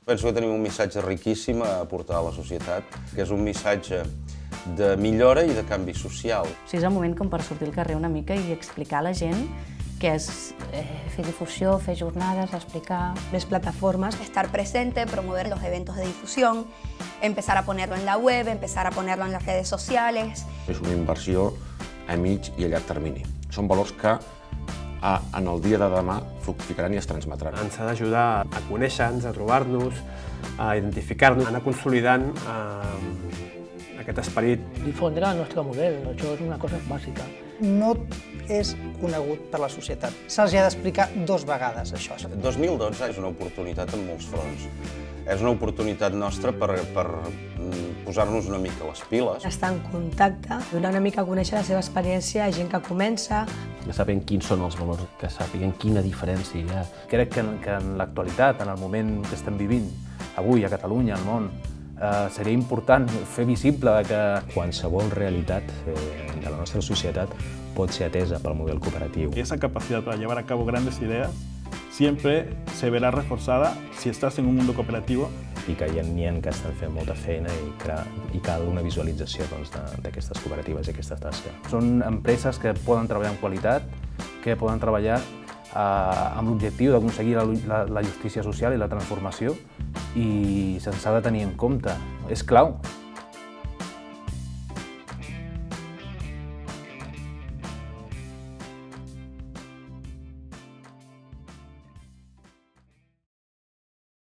Penso que tenim un missatge riquíssim a aportar a la societat, que és un missatge de millora i de canvi social. És el moment com per sortir al carrer una mica i explicar a la gent què és fer difusió, fer jornades, explicar més plataformas. Estar presente, promover los eventos de difusión, empezar a ponerlo en la web, empezar a ponerlo en las redes sociales. És una inversió a mig i a llarg termini. Són valors que en el dia de demà fructificaran i es transmetran. Ens ha d'ajudar a conèixer-nos, a trobar-nos, a identificar-nos, a anar consolidant aquest esperit. Difondre el nostre model, això és una cosa bàsica. No és conegut per la societat. Se'ls ha d'explicar 2 vegades, això. 2012 és una oportunitat en molts fronts. És una oportunitat nostra per posar-nos una mica les piles. Estar en contacte, donar una mica a conèixer la seva experiència a gent que comença. Que sàpiguen quins són els valors, que sàpiguen quina diferència hi ha. Crec que en l'actualitat, en el moment que estem vivint, avui a Catalunya, al món, seria important fer visible que qualsevol realitat de la nostra societat pot ser atesa pel model cooperatiu. Esa capacidad para llevar a cabo grandes ideas siempre se verá reforzada si estás en un mundo cooperativo. I que n'hi ha que estan fent molta feina i cal una visualització d'aquestes cooperatives i aquesta tasca. són empreses que poden treballar amb qualitat, que poden treballar amb l'objectiu d'aconseguir la justícia social i la transformació, i se'ns ha de tenir en compte. És clau.